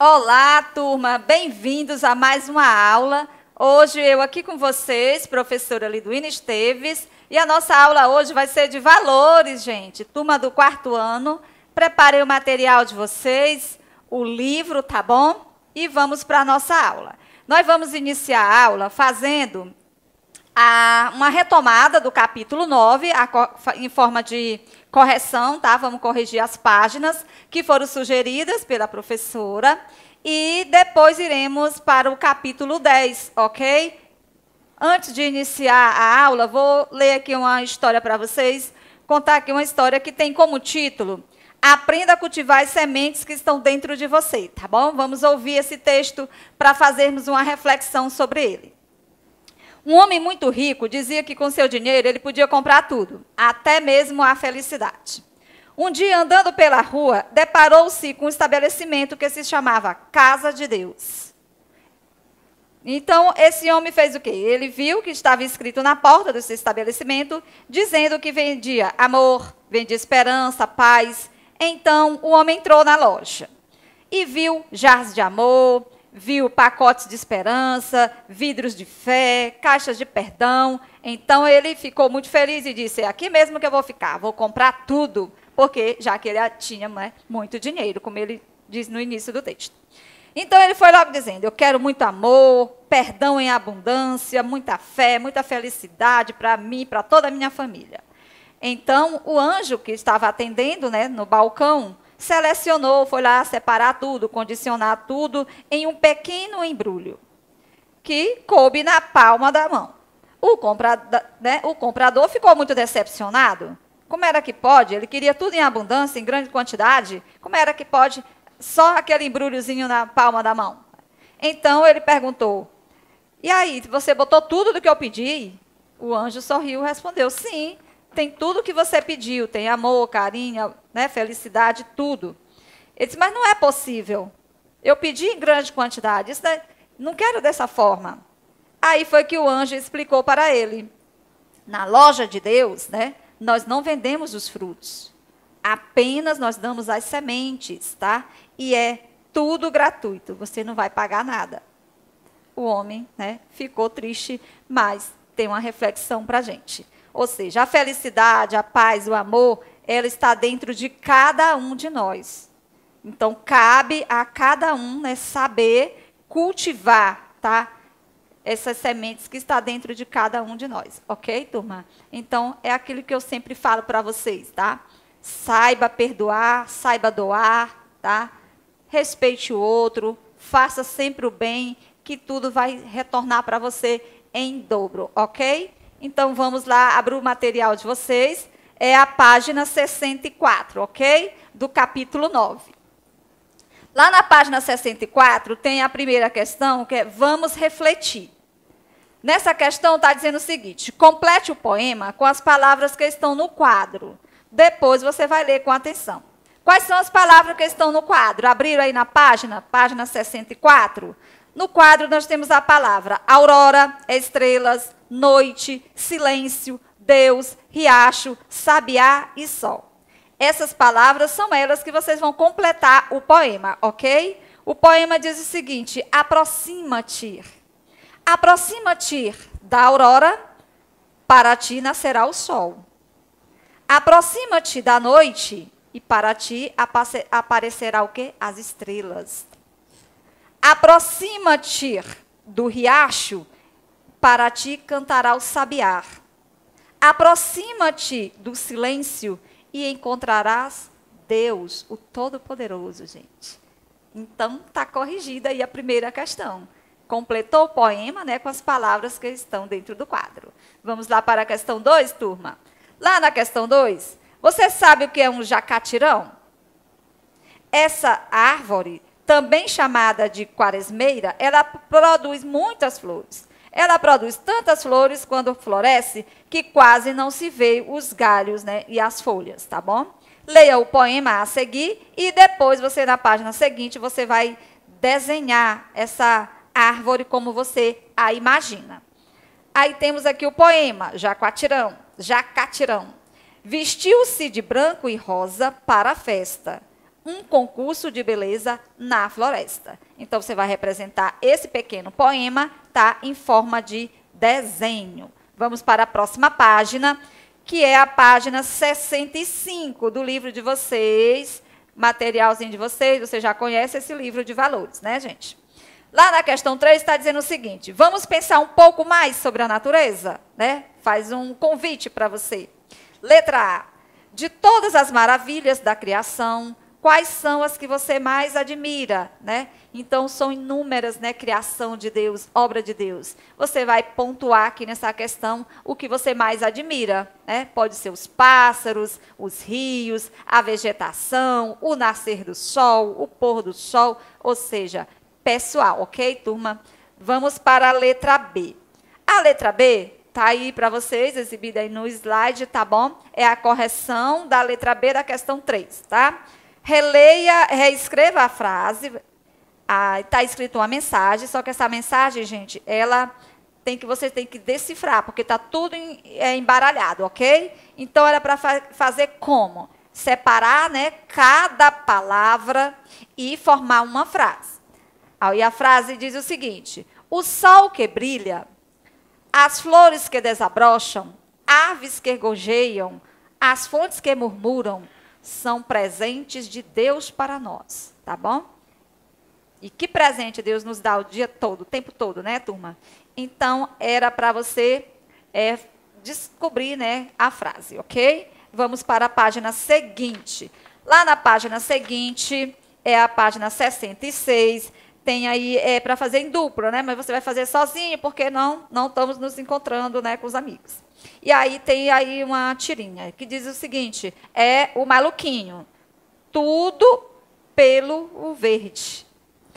Olá, turma, bem-vindos a mais uma aula. Hoje eu aqui com vocês, professora Liduína Esteves, e a nossa aula hoje vai ser de valores, gente. Turma do 4º ano, preparei o material de vocês, o livro, tá bom? E vamos para a nossa aula. Nós vamos iniciar a aula fazendo uma retomada do capítulo 9, em forma de correção, tá? Vamos corrigir as páginas que foram sugeridas pela professora e depois iremos para o capítulo 10, ok? Antes de iniciar a aula, vou ler aqui uma história para vocês, contar aqui uma história que tem como título Aprenda a cultivar as sementes que estão dentro de você, tá bom? Vamos ouvir esse texto para fazermos uma reflexão sobre ele. Um homem muito rico dizia que com seu dinheiro ele podia comprar tudo, até mesmo a felicidade. Um dia, andando pela rua, deparou-se com um estabelecimento que se chamava Casa de Deus. Então, esse homem fez o quê? Ele viu que estava escrito na porta desse estabelecimento, dizendo que vendia amor, vendia esperança, paz. Então, o homem entrou na loja e viu jarros de amor, viu pacotes de esperança, vidros de fé, caixas de perdão. Então, ele ficou muito feliz e disse, é aqui mesmo que eu vou ficar, vou comprar tudo, porque já que ele tinha muito dinheiro, como ele diz no início do texto. Então, ele foi logo dizendo, eu quero muito amor, perdão em abundância, muita fé, muita felicidade para mim, para toda a minha família. Então, o anjo que estava atendendo, no balcão, selecionou, foi lá separar tudo, condicionar tudo em um pequeno embrulho, que coube na palma da mão. O comprador ficou muito decepcionado. Como era que pode? Ele queria tudo em abundância, em grande quantidade. Como era que pode só aquele embrulhozinho na palma da mão? Então, ele perguntou, e aí, você botou tudo do que eu pedi? O anjo sorriu e respondeu, sim, tem tudo que você pediu, tem amor, carinho, felicidade, tudo. Ele disse, mas não é possível. Eu pedi em grande quantidade, não quero dessa forma. Aí foi que o anjo explicou para ele. Na loja de Deus, nós não vendemos os frutos. Apenas nós damos as sementes, tá? E é tudo gratuito, você não vai pagar nada. O homem, ficou triste, mas tem uma reflexão para a gente. Ou seja, a felicidade, a paz, o amor, ela está dentro de cada um de nós. Então, cabe a cada um saber cultivar, tá? Essas sementes que está dentro de cada um de nós. Ok, turma? Então, é aquilo que eu sempre falo para vocês, tá? Saiba perdoar, saiba doar, tá? Respeite o outro, faça sempre o bem, que tudo vai retornar para você em dobro, ok? Então, vamos lá, abrir o material de vocês. É a página 64, ok? Do capítulo 9. Lá na página 64, tem a primeira questão, que é vamos refletir. Nessa questão está dizendo o seguinte, complete o poema com as palavras que estão no quadro. Depois você vai ler com atenção. Quais são as palavras que estão no quadro? Abriram aí na página 64? No quadro nós temos a palavra aurora, estrelas, noite, silêncio, Deus, riacho, sabiá e sol. Essas palavras são elas que vocês vão completar o poema, ok? O poema diz o seguinte, aproxima-te. Aproxima-te da aurora, para ti nascerá o sol. Aproxima-te da noite, e para ti aparecerá o quê? As estrelas. Aproxima-te do riacho, para ti cantará o sabiá. Aproxima-te do silêncio e encontrarás Deus, o Todo-Poderoso, gente. Então, está corrigida aí a primeira questão. Completou o poema, com as palavras que estão dentro do quadro. Vamos lá para a questão 2, turma? Lá na questão 2, você sabe o que é um jacatirão? Essa árvore, também chamada de quaresmeira, ela produz muitas flores. Ela produz tantas flores quando floresce que quase não se vê os galhos e as folhas, tá bom? Leia o poema a seguir e depois você, na página seguinte, você vai desenhar essa árvore como você a imagina. Aí temos aqui o poema, Jacatirão. Vestiu-se de branco e rosa para a festa. um concurso de beleza na floresta. Então, você vai representar esse pequeno poema, tá, em forma de desenho. Vamos para a próxima página, que é a página 65 do livro de vocês, materialzinho de vocês, você já conhece esse livro de valores, né, gente? Lá na questão 3 está dizendo o seguinte, vamos pensar um pouco mais sobre a natureza, né? Faz um convite para você. Letra A. De todas as maravilhas da criação, quais são as que você mais admira, né? Então, são inúmeras, né, criação de Deus, obra de Deus. Você vai pontuar aqui nessa questão o que você mais admira, né? Pode ser os pássaros, os rios, a vegetação, o nascer do sol, o pôr do sol, ou seja, pessoal, ok, turma? Vamos para a letra B. A letra B está aí para vocês, exibida aí no slide, tá bom? É a correção da letra B da questão 3, tá? Releia, reescreva a frase. Está escrito uma mensagem, só que essa mensagem, gente, você tem que decifrar, porque está tudo embaralhado, ok? Então, era para fazer como? Separar, né, cada palavra e formar uma frase. Aí a frase diz o seguinte, o sol que brilha, as flores que desabrocham, aves que gorjeiam, as fontes que murmuram, são presentes de Deus para nós, tá bom? E que presente Deus nos dá o dia todo, o tempo todo, né, turma? Então, era para você descobrir, né, a frase, ok? Vamos para a página seguinte. Lá na página seguinte, é a página 66, tem aí, para fazer em dupla, né? Mas você vai fazer sozinho, porque não estamos nos encontrando, né, com os amigos. E aí tem aí uma tirinha, que diz o seguinte, é o maluquinho, tudo pelo verde.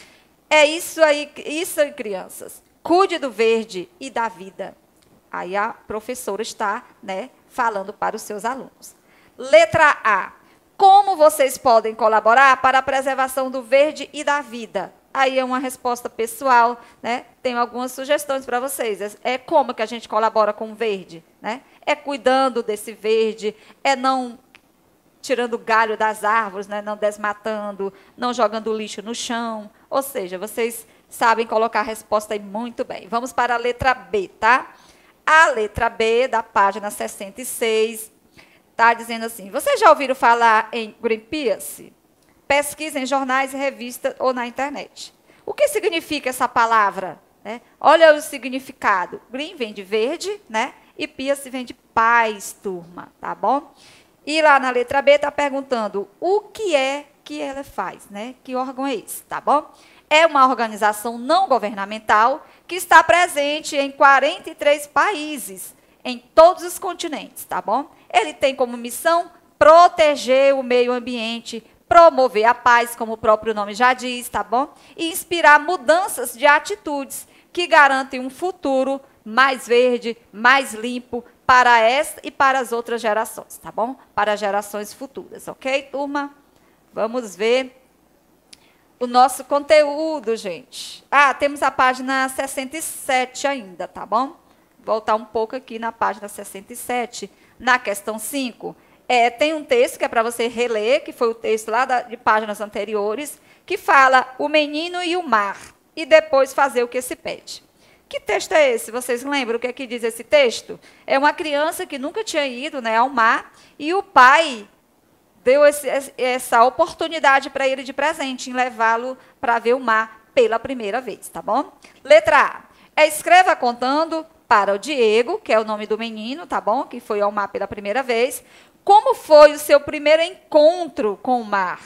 É isso aí, crianças. Cuide do verde e da vida. Aí a professora está, né, falando para os seus alunos. Letra A. Como vocês podem colaborar para a preservação do verde e da vida? Aí é uma resposta pessoal, né? Tenho algumas sugestões para vocês. É como que a gente colabora com o verde, né? É cuidando desse verde, é não tirando o galho das árvores, né? Não desmatando, não jogando lixo no chão. Ou seja, vocês sabem colocar a resposta aí muito bem. Vamos para a letra B, tá? A letra B, da página 66, está dizendo assim, vocês já ouviram falar em Greenpeace? Pesquisa em jornais, revistas ou na internet. O que significa essa palavra? Né? Olha o significado. Green vem de verde, né? E Peace vem de paz, turma, tá bom? E lá na letra B está perguntando o que é que ela faz, né? Que órgão é esse, tá bom? É uma organização não governamental que está presente em 43 países, em todos os continentes, tá bom? Ele tem como missão proteger o meio ambiente, promover a paz, como o próprio nome já diz, tá bom? E inspirar mudanças de atitudes que garantem um futuro mais verde, mais limpo para esta e para as outras gerações, tá bom? Para as gerações futuras, ok, turma? Vamos ver o nosso conteúdo, gente. Temos a página 67 ainda, tá bom? Voltar um pouco aqui na página 67, na questão 5. Tem um texto que é para você reler, que foi o texto lá de páginas anteriores, que fala o menino e o mar, e depois fazer o que se pede. Que texto é esse? Vocês lembram o que é que diz esse texto? É uma criança que nunca tinha ido, né, ao mar, e o pai deu essa oportunidade para ele de presente, em levá-lo para ver o mar pela primeira vez, tá bom? Letra A. Escreva contando para o Diego, que é o nome do menino, tá bom? Que foi ao mar pela primeira vez. Como foi o seu primeiro encontro com o mar?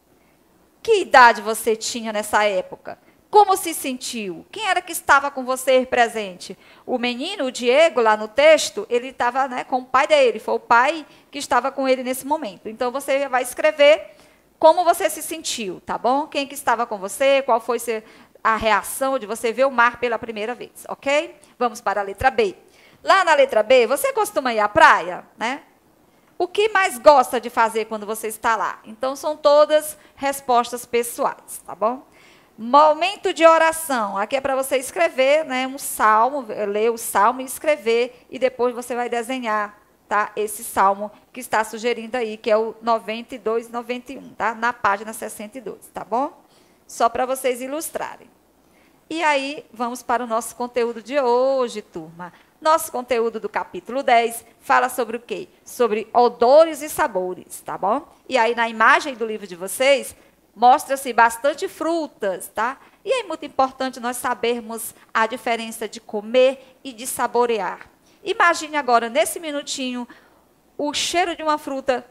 Que idade você tinha nessa época? Como se sentiu? Quem era que estava com você presente? O menino, o Diego, lá no texto, ele estava, né, com o pai dele. Foi o pai que estava com ele nesse momento. Então, você vai escrever como você se sentiu, tá bom? Quem que estava com você, qual foi a reação de você ver o mar pela primeira vez, ok? Vamos para a letra B. Lá na letra B, você costuma ir à praia, né? O que mais gosta de fazer quando você está lá? Então, são todas respostas pessoais, tá bom? Momento de oração. Aqui é para você escrever, né, um salmo, ler o salmo e escrever, e depois você vai desenhar, tá? Esse salmo que está sugerindo aí, que é o 92, 91, tá? Na página 62, tá bom? Só para vocês ilustrarem. E aí, vamos para o nosso conteúdo de hoje, turma. Nosso conteúdo do capítulo 10 fala sobre o quê? Sobre odores e sabores, tá bom? E aí, na imagem do livro de vocês, mostra-se bastante frutas, tá? E é muito importante nós sabermos a diferença de comer e de saborear. Imagine agora, nesse minutinho, o cheiro de uma fruta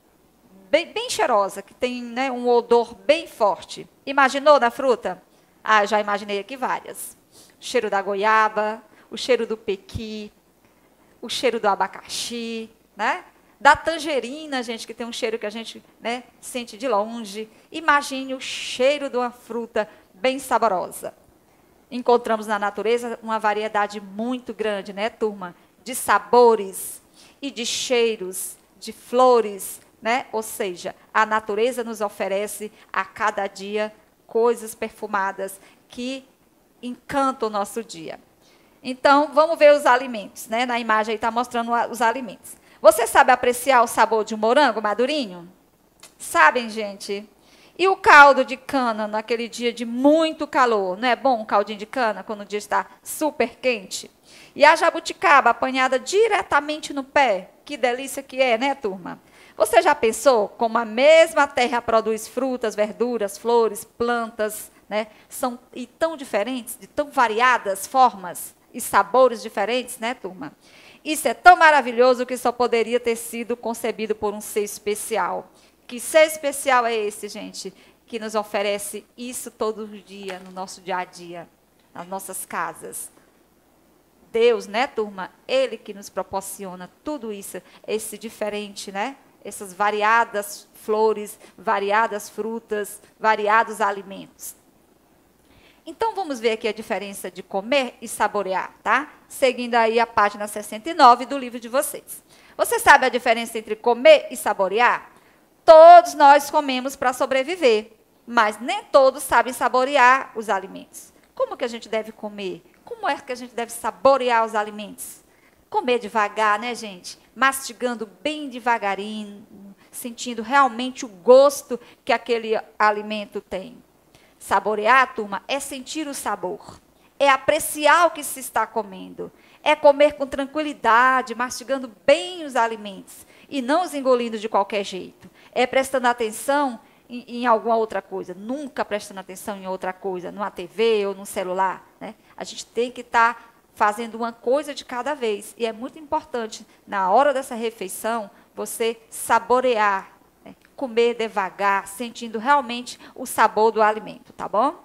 bem cheirosa, que tem, né, um odor bem forte. Imaginou na fruta? Ah, já imaginei aqui várias. O cheiro da goiaba, o cheiro do pequi, o cheiro do abacaxi, né? Da tangerina, gente, que tem um cheiro que a gente, né, sente de longe. Imagine o cheiro de uma fruta bem saborosa. Encontramos na natureza uma variedade muito grande, né, turma? De sabores e de cheiros, de flores, né? Ou seja, a natureza nos oferece a cada dia coisas perfumadas que encantam o nosso dia. Então, vamos ver os alimentos, né? Na imagem aí está mostrando os alimentos. Você sabe apreciar o sabor de um morango madurinho? Sabem, gente? E o caldo de cana naquele dia de muito calor? Não é bom um caldinho de cana quando o dia está super quente? E a jabuticaba apanhada diretamente no pé? Que delícia que é, né, turma? Você já pensou como a mesma terra produz frutas, verduras, flores, plantas, né? São e tão diferentes, de tão variadas formas e sabores diferentes, né, turma? Isso é tão maravilhoso que só poderia ter sido concebido por um ser especial. Que ser especial é esse, gente, que nos oferece isso todo dia, no nosso dia a dia, nas nossas casas? Deus, né, turma? Ele que nos proporciona tudo isso, esse diferente, né? Essas variadas flores, variadas frutas, variados alimentos. Então, vamos ver aqui a diferença de comer e saborear, tá? Seguindo aí a página 69 do livro de vocês. Você sabe a diferença entre comer e saborear? Todos nós comemos para sobreviver, mas nem todos sabem saborear os alimentos. Como que a gente deve comer? Como é que a gente deve saborear os alimentos? Comer devagar, né, gente? Mastigando bem devagarinho, sentindo realmente o gosto que aquele alimento tem. Saborear, turma, é sentir o sabor, é apreciar o que se está comendo, é comer com tranquilidade, mastigando bem os alimentos e não os engolindo de qualquer jeito. É prestando atenção em alguma outra coisa, nunca prestando atenção em outra coisa, numa TV ou num celular, né? A gente tem que estar fazendo uma coisa de cada vez. E é muito importante, na hora dessa refeição, você saborear, né? Comer devagar, sentindo realmente o sabor do alimento, tá bom?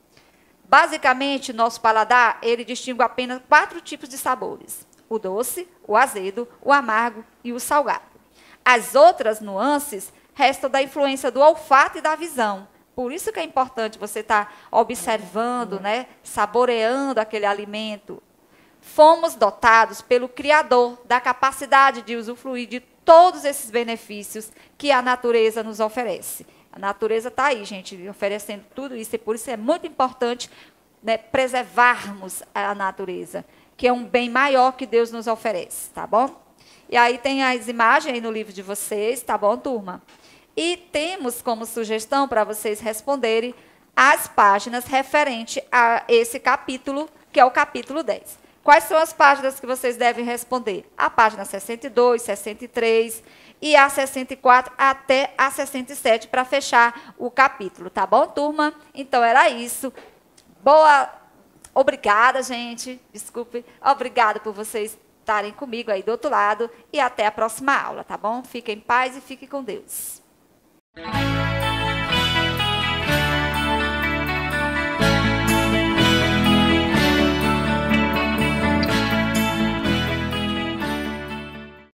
Basicamente, nosso paladar, ele distingue apenas 4 tipos de sabores: o doce, o azedo, o amargo e o salgado. As outras nuances restam da influência do olfato e da visão. Por isso que é importante você estar observando, né, saboreando aquele alimento. Fomos dotados pelo Criador da capacidade de usufruir de todos esses benefícios que a natureza nos oferece. A natureza está aí, gente, oferecendo tudo isso, e por isso é muito importante, né, preservarmos a natureza, que é um bem maior que Deus nos oferece, tá bom? E aí tem as imagens aí no livro de vocês, tá bom, turma? E temos como sugestão para vocês responderem as páginas referentes a esse capítulo, que é o capítulo 10. Quais são as páginas que vocês devem responder? A página 62, 63 e a 64 até a 67 para fechar o capítulo, tá bom, turma? Então, era isso. Obrigada, gente. Desculpe. Obrigada por vocês estarem comigo aí do outro lado e até a próxima aula, tá bom? Fiquem em paz e fiquem com Deus.